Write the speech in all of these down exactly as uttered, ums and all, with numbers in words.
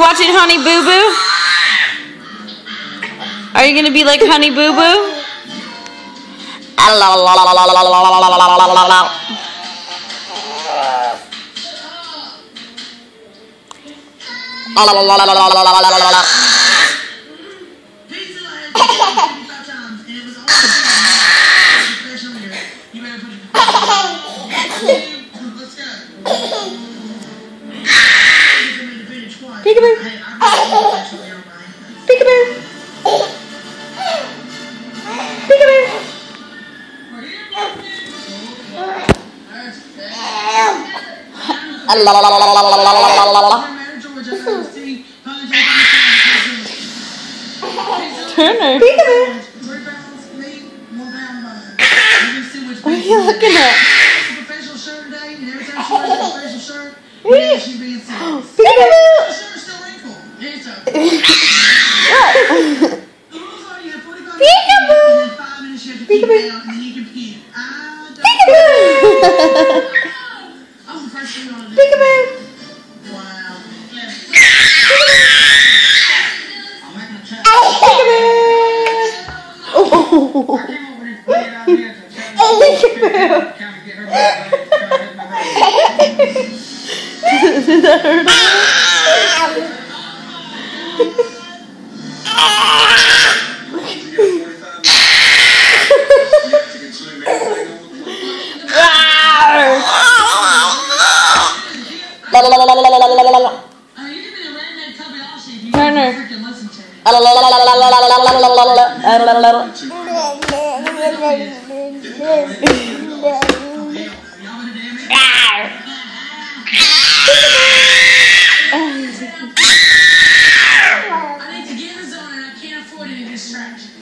watching Honey Boo Boo? Are you gonna be like Honey Boo Boo? Peekaboo. Peekaboo. Peekaboo. Turner. Peekaboo. What are you looking at? Peekaboo. Peekaboo! Peekaboo! Peekaboo! Peekaboo! Did that hurt? Turner. I need to get in the zone and I can't afford any distractions.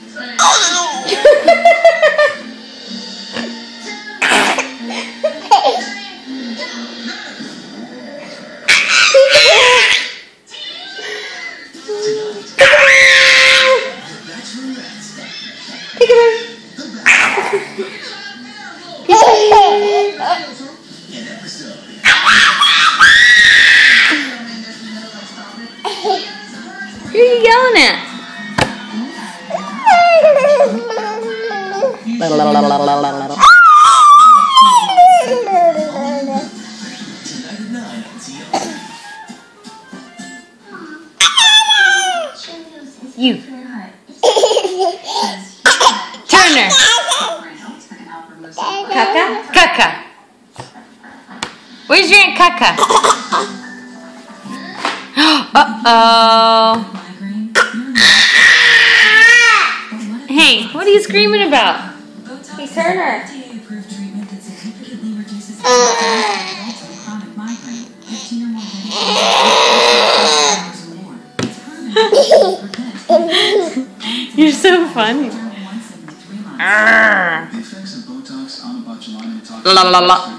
Who are you yelling at? You. Turner. Kaka? Kaka. Where's your Aunt Kaka? Uh-oh. Hey, what are you screaming about? Hey, Turner. You're so funny. La la la.